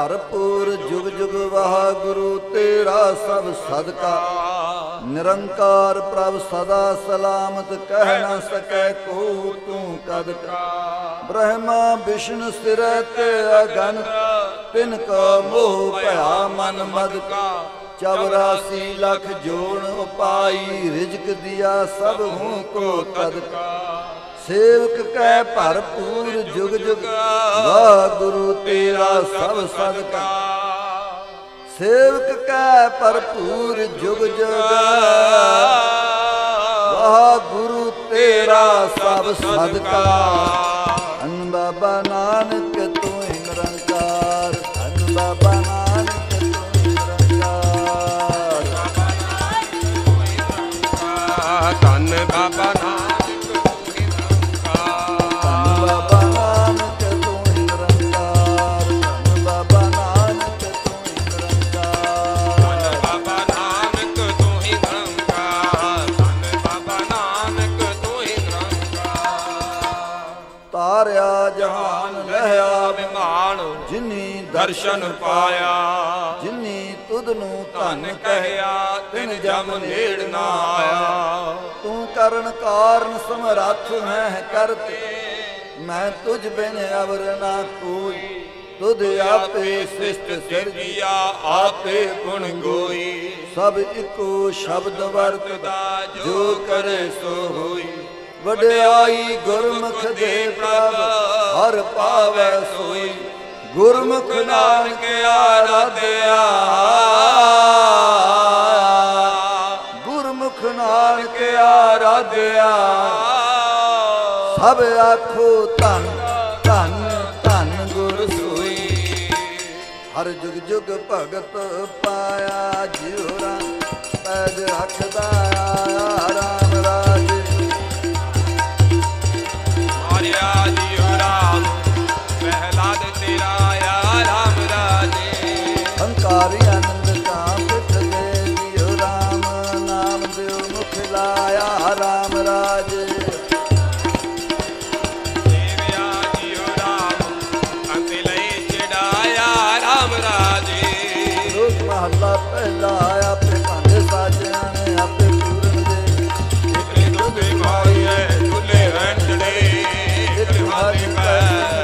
ਭਰਪੂਰ ਜੁਗ ਜੁਗ ਵਾਹਿਗੁਰੂ ਤੇਰਾ ਸਭ ਸਦਕਾ। ਨਿਰੰਕਾਰ ਪ੍ਰਭ ਸਦਾ ਸਲਾਮਤ ਕਹਿ ਨਾ ਸਕੈ ਕੋ ਤੂੰ ਕਦ ਕਾ। ਬ੍ਰਹਮਾ ਵਿਸ਼ਨੂੰ ਸਿਰੈ ਤੇ ਅਗਨਤ ਤਿਨ ਕਾ ਮੋਹ ਭਇਆ ਮਨ ਮਦ ਕਾ। 84 ਲੱਖ ਜੋਨ ਉਪਾਈ ਰਿਜਕ ਦਿਆ ਸਭ ਹੂੰ ਕੋ ਤਦ ਕਾ। ਸੇਵਕ ਕੈ ਭਰਪੂਰ ਜੁਗ ਜੁਗ ਵਾਹਿਗੁਰੂ ਤੇਰਾ ਸਭ ਸਦਕਾ। ਸੇਵਕ ਕੈ ਭਰਪੂਰ ਜੁਗ ਜੁਗ ਵਾਹਿਗੁਰੂ ਤੇਰਾ ਸਭ ਸਦਕਾ। ਧੰਨ ਬਾਬਾ ਨਾਨਕ ਤੂੰ ਹੀ ਨਿਰੰਕਾਰ। ਧੰਨ ਬਾਬਾ ਨਾਨਕ ਤੂੰ ਹੀ ਨਿਰੰਕਾਰ। ਧੰਨ ਬਾਬਾ ਨਾਨਕ ਦਰਸ਼ਨ ਪਾਇਆ। ਜਿਨੀ ਤੁਧ ਨੂੰ ਧਨ ਕਹਿਆ ਤਿਨ ਜਮ ਨੇੜ ਨਾ ਆਇਆ। ਤੂੰ ਕਰਨ ਕਾਰਨ ਸਮਰੱਥ ਹੈ ਕਰਤੇ ਮੈਂ ਤੁਝ ਬਿਨ ਅਵਰ ਨਾ ਕੋਈ। ਤੁਧ ਆਪੇ ਸ੍ਰਿਸ਼ਟ ਸਿਰਜਿਆ ਆਪੇ ਗੁਣ ਗੋਈ। ਸਭ ਇੱਕੋ ਸ਼ਬਦ ਵਰਤਦਾ ਜੋ ਕਰੇ ਸੋ ਹੋਈ। ਵਡਿਆਈ ਗੁਰਮੁਖ ਦੇ ਪ੍ਰਭ ਹਰ ਪਾਵੈ ਸੋਈ। ਗੁਰਮੁਖ ਨਾਨਕ ਆਰਾਧਿਆ। ਗੁਰਮੁਖ ਨਾਨਕ ਆਰਾਧਿਆ। ਸਭ ਆਖੋ ਧੰਨ ਧੰਨ ਧੰਨ ਗੁਰ ਸੋਈ। ਹਰ ਜੁਗ ਜੁਗ ਭਗਤ ਪਾਇਆ ਜਿਉ ਰਾਮ ਪੈਜ ਰੱਖਦਾ ਰਾਮ ਰਾਜ। ਮਾਰਿਆ ਜਿਉ ਰਾਮ ਪਹਿਲਾਦ ਤੇਰਾ ਰਾਮ ਰਾਜੇ। ਹੰਕਾਰੀ ਆਨੰਦ ਕਾ ਪਿਠ ਦੇ ਜਿਉ ਰਾਮ ਨਾਮ ਦਿਉ ਮੁਖ ਲਾਇਆ ਰਾਮ ਰਾਜੇ। ਦੇਵਿਆ ਜਿਉ ਰਾਮ ਅੰਤ ਲਈ ਚੜਾਇਆ ਰਾਮ ਰਾਜੇ। ਲੋਕ ਮਹੱਲਾ ਪਹਿਲਾ ਆਪੇ ਭਾਂਡੇ ਸਾਜਿਆ ਨੇ ਆਪੇ ਪੂਰਨ ਦੇ। ਇਕਲੇ ਦੁੱਧ ਮਾਈਏ ਚੁੱਲੇ ਰਹਿਣ ਚੜੇ। ਇੱਕ ਮਾਲੀ ਪੈ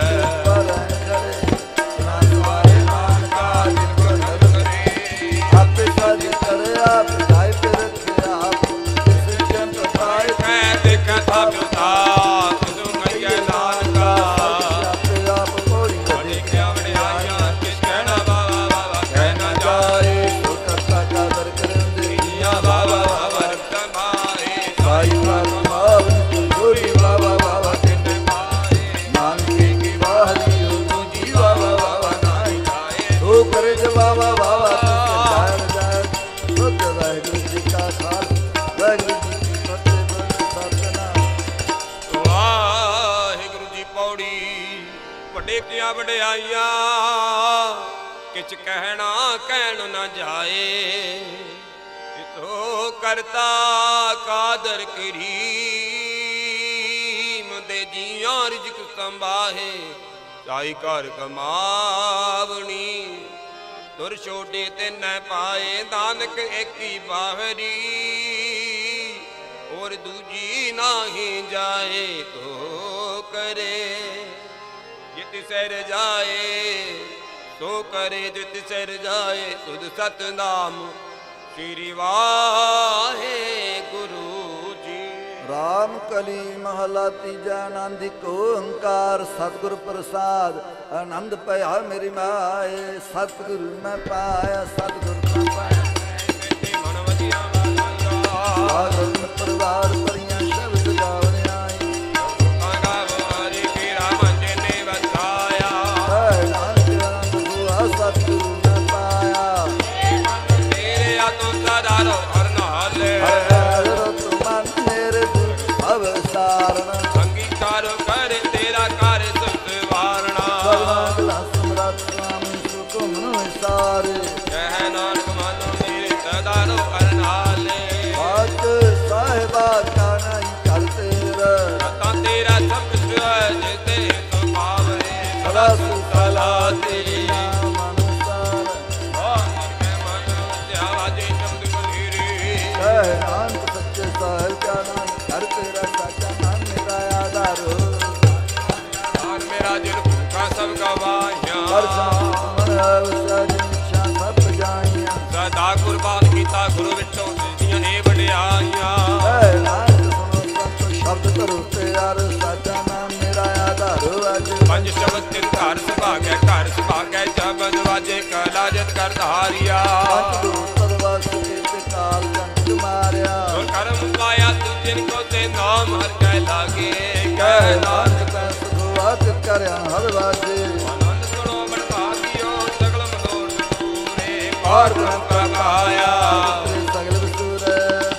ਵਡਿਆਈਆਂ ਕਿਛ ਕਹਿਣਾ ਕਹਿਣ ਨਾ ਜਾਏ। ਇਤੋ ਕਰਤਾ ਕਾਦਰ ਕਰੀਮ ਦੇ ਜੀਆਂ ਰਿਜਕ ਸੰਭਾਹੇ। ਚਾਈ ਘਰ ਕਮਾਵਣੀ ਦੁਰ ਛੋਡੇ ਤੇ ਨਾ ਪਾਏ। ਨਾਨਕ ਏਕੀ ਬਾਹਰੀ ਔਰ ਦੂਜੀ ਨਾਹੀ ਜਾਏ। ਤੋ ਕਰੇ ਜਿਤ ਸਿਰ ਜਾਏ ਸੋ ਕਰੇ ਜਿਤ ਸਿਰ ਜਾਏ। ਤੁਧ ਸਤਨਾਮ ਸ੍ਰੀ ਵਾਹਿਗੁਰੂ ਜੀ। ਰਾਮ ਕਲੀ ਮਹਲਾ ਤੀਜਾ ਆਨੰਦ ਏਕ ਓੰਕਾਰ ਸਤਿਗੁਰ ਪ੍ਰਸਾਦ। ਆਨੰਦ ਭਇਆ ਮੇਰੀ ਮਾਏ ਸਤਿਗੁਰ ਮੈਂ ਪਾਇਆ ਸਤਿਗੁਰ ਮੈਂ ਪਾਇਆ। ਮਨ ਵਧੀਆ ਵਾਲਾ ਪਰਿਵਾਰ ਪਰੀਆਂ ਸ਼ਬਦ ਗਾਵਣ ਆਈ। ਆਗਾਵਾਰੀ ਕੀਰਾ ਮੰਜੇ ਨੇ ਵਸਾਇਆ। ਨਾਨਕ ਆਨੰਦ ਹੋਆ ਸਤਿਗੁਰ ਮੈਂ ਪਾਇਆ। ਤੇਰੇ ਆ ਤੋਂ ਸਦਾ ਰੋ ਹਰ ਨਾਲੇ। ਅਵਸਾਰਣ ਅੰਗੀਕਾਰ ਕਰ ਤੇਰਾ ਕਰ ਸਤਿਵਾਰਣਾ। ਸਮਰੱਥ ਸੁਆਮੀ ਸੁਖ ਮਨੁ ਵਿਸਾਰੇ। ਕਹਿ ਨਾਨਕ ਮਾਨੋ ਮੇਰੇ ਸਦਾ ਰੋ ਹਰ ਨਾਲੇ। ਬਾਤ ਸਾਹਿਬਾ ਕਾ ਨਹੀਂ ਕਰਤੇ ਤਾਂ ਤੇਰਾ ਸਭ ਸੁਆਜ ਤੇ ਸੁਭਾਵੇ। ਸਦਾ ਸੁਖਲਾ ਤੇਰੀ ਮਨ ਕਰ ਧਾਰਿਆ ਪੰਜ ਦੂਤ ਤਦਵਸ ਕੀਤੇ ਕਾਲ ਕੰਟ ਮਾਰਿਆ ਜੋ ਕਰਮ ਪਾਇਆ ਤੂੰ ਜਿਨ ਕੋ ਤੇ ਨਾਮ ਹਰ ਕੈ ਲਾਗੇ ਕਹਿ ਨਾਨਕ ਸੁਖਵਾਤ ਕਰਿਆ ਹਰ ਵਾਜੇ ਆਨੰਦ ਸੁਣੋ ਮਨ ਭਾਗਿਓ ਸਗਲ ਮਨੋਰਥ ਪੂਰੇ ਪਾਰ ਬ੍ਰਹਮ ਪ੍ਰਗਾਇਆ ਸਗਲ ਵਸੂਰੇ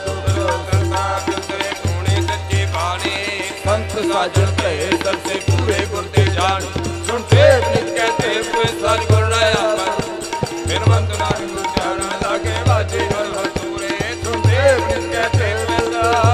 ਸੰਤ ਸਾਜਣ ਭਏ ਸਰਸੇ ਪੂਰੇ ਗੁਰ ਤੇ ਜਾਣ ਸੁਣਤੇ ਨਿਤ ਕਹਤੇ ਹੋਏ ਸਤਿ ਗੁਰ ਰਾਇਆ ਬਿਨ ਮੰਤ ਨਾਨਕ ਗੁਰ ਚਰਨ ਲਾਗੇ ਬਾਜੇ ਹਰ ਹਤੂਰੇ ਸੁਣਤੇ ਨਿਤ ਕਹਤੇ ਹੋਏ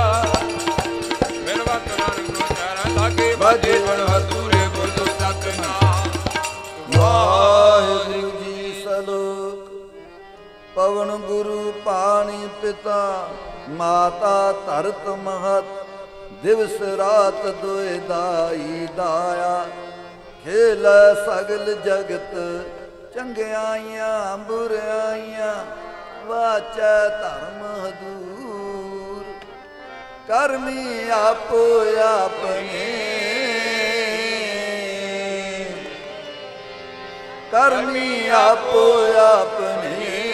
ਬਿਨ ਮੰਤ ਨਾਨਕ ਗੁਰ ਚਰਨ ਲਾਗੇ ਬਾਜੇ ਹਰ ਹਤੂਰੇ ਗੁਰ ਤੋਂ ਸਤਿਨਾਮ ਵਾਹਿਗੁਰੂ ਜੀ ਸਲੋਕ ਪਵਨ ਗੁਰੂ ਪਾਣੀ ਪਿਤਾ ਮਾਤਾ ਧਰਤ ਮਹਤ ਦਿਵਸ ਰਾਤ ਦੋਇ ਦਾਈ ਦਾਇਆ ਖੇਲ ਸਗਲ ਜਗਤ ਚੰਗਿਆਈਆਂ ਬੁਰਾਈਆਂ ਵਾਚੈ ਧਰਮ ਹਦੂਰ ਕਰਮੀ ਆਪੋ ਆਪਣੇ ਕਰਮੀ ਆਪੋ ਆਪਣੇ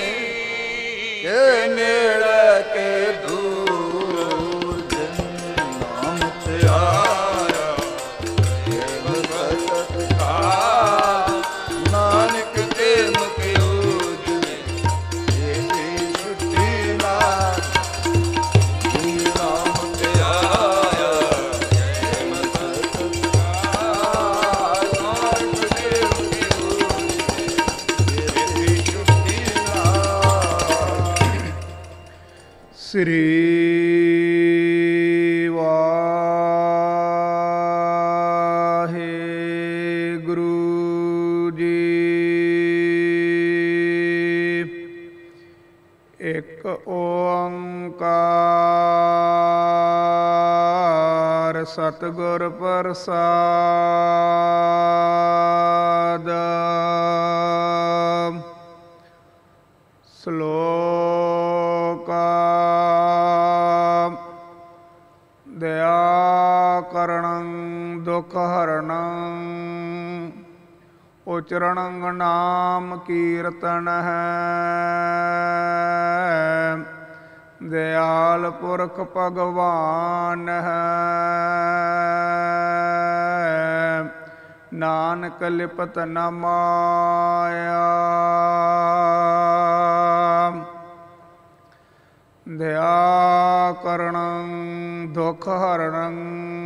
ਕੇ ਨੇੜੇ ਕੇ ਦੂਰ ਜਿਨ ਨਾਮ ਤੇ ਆਇਆ ਕੇਵਲ ਸਤਿ ਕਾ ਨਾਨਕ ਤੇ ਮਕਿਉਜ ਨੇ ਇਹ ਛੁੱਟੀ ਨਾ ਜਿਨ ਨਾਮ ਤੇ ਆਇਆ ਕੇਵਲ ਸਤਿ ਕਾ ਨਾਨਕ ਤੇ ਸ੍ਰੀ ਵਾਹਿਗੁਰੂ ਜੀ। ਇੱਕ ਓੰਕਾਰ ਸਤਿਗੁਰ ਪ੍ਰਸਾਦ। ਸ਼ਲੋਕ ਦਇਆ ਕਰਣੰ ਦੁਖ ਹਰਣੰ ਉਚਰਣੰ ਨਾਮ ਕੀਰਤਨ ਹੈ। ਦਿਆਲ ਪੁਰਖ ਭਗਵਾਨ ਹੈ ਨਾਨਕ ਲਿਪਤ ਨ ਮਾਇਆ। ਦਇਆ ਕਰਣੰ ਦੁਖ ਹਰਣੰ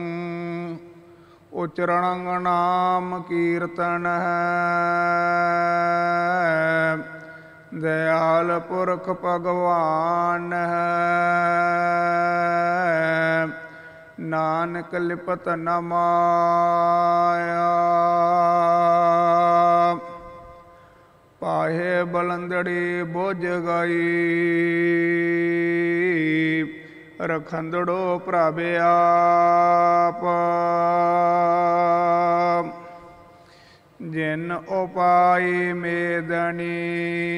ਉਚਰਣੰ ਨਾਮ ਕੀਰਤਨ ਹੈ। ਦਿਆਲ ਪੁਰਖ ਭਗਵਾਨ ਹੈ ਨਾਨਕ ਲਿਪਤ ਨ ਮਾਇਆ। ਪਾਹੇ ਬਲੰਦੜੀ ਬੁਝ ਗਈ ਰਖੰਦੜੋ ਪ੍ਰਭ ਆਪ। ਜਿਨ ਉਪਾਈ ਮੇਦਨੀ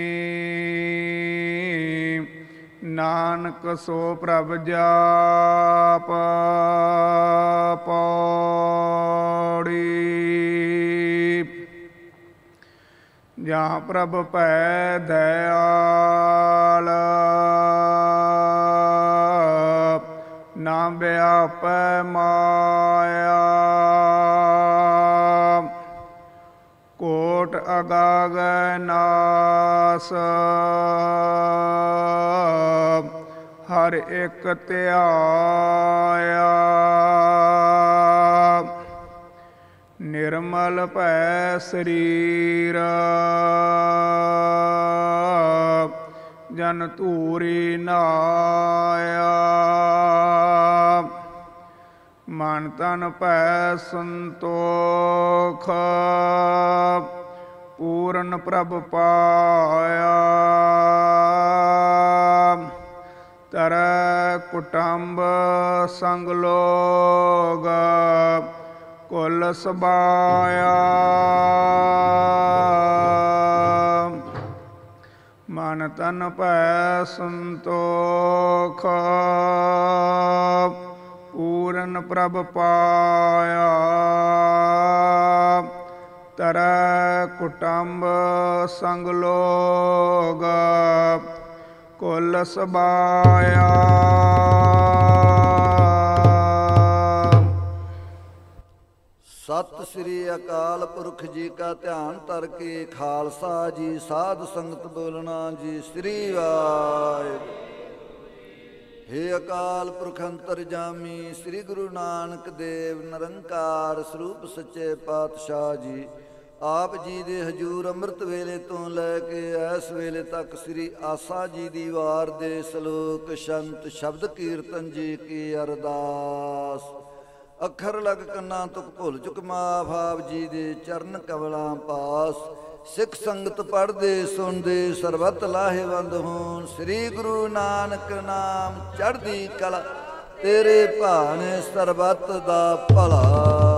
ਨਾਨਕ ਸੋ ਪ੍ਰਭ ਜਾਪ। ਪੌੜੀ ਜਾਂ ਪ੍ਰਭ ਭੈ ਦਇਆਲ ਨਾ ਵਿਆਪੈ ਮਾਇਆ। ਕੋਟ ਅਗਾਗ ਨਾਸ ਹਰ ਇੱਕ ਧਿਆਇਆ। ਨਿਰਮਲ ਭੈ ਸਰੀਰ ਜਨ ਧੂਰੀ ਨਾਇਆ। ਮਨ ਤਨ ਭੈ ਸੰਤੋਖ ਪੂਰਨ ਪ੍ਰਭ ਪਾਇਆ। ਤਰੈ ਕੁਟੰਬ ਸੰਗ ਲੋਗ ਕੁਲ ਸਬਾਇਆ। ਮਨ ਤਨ ਭੈ ਸੰਤੋਖ ਪੂਰਨ ਪ੍ਰਭ ਪਾਇਆ। ਤਰੈ ਕੁਟੰਬ ਸੰਗ ਲੋਗ ਕੁਲ ਸਬਾਇਆ। ਸਤਿ ਸ੍ਰੀ ਅਕਾਲ ਪੁਰਖ ਜੀ ਕਾ ਧਿਆਨ ਧਰ ਕੇ ਖਾਲਸਾ ਜੀ ਸਾਧ ਸੰਗਤ ਬੋਲਣਾ ਜੀ ਸ੍ਰੀ ਵਾਹਿਗੁਰੂ। ਹੇ ਅਕਾਲ ਪੁਰਖ ਅੰਤਰਜਾਮੀ ਸ੍ਰੀ ਗੁਰੂ ਨਾਨਕ ਦੇਵ ਨਿਰੰਕਾਰ ਸਰੂਪ ਸੱਚੇ ਪਾਤਸ਼ਾਹ ਜੀ, ਆਪ ਜੀ ਦੇ ਹਜੂਰ ਅੰਮ੍ਰਿਤ ਵੇਲੇ ਤੋਂ ਲੈ ਕੇ ਇਸ ਵੇਲੇ ਤੱਕ ਸ੍ਰੀ ਆਸਾ ਜੀ ਦੀ ਵਾਰ ਦੇ ਸਲੋਕ ਸ਼ੰਤ ਸ਼ਬਦ ਕੀਰਤਨ ਜੀ ਕੀ ਅਰਦਾਸ। ਅੱਖਰ ਲਗ ਕੰਨਾਂ ਤੁਕ ਭੁੱਲ ਚੁੱਕ ਮਾਫ ਆਪ ਜੀ ਦੇ ਚਰਨ ਕਮਲਾਂ ਪਾਸ। ਸਿੱਖ ਸੰਗਤ ਪੜ੍ਹਦੇ ਸੁਣਦੇ ਸਰਬੱਤ ਲਾਹੇਵੰਦ ਹੋਣ। ਸ੍ਰੀ ਗੁਰੂ ਨਾਨਕ ਨਾਮ ਚੜ੍ਹਦੀ ਕਲਾ, ਤੇਰੇ ਭਾਣੇ ਸਰਬੱਤ ਦਾ ਭਲਾ।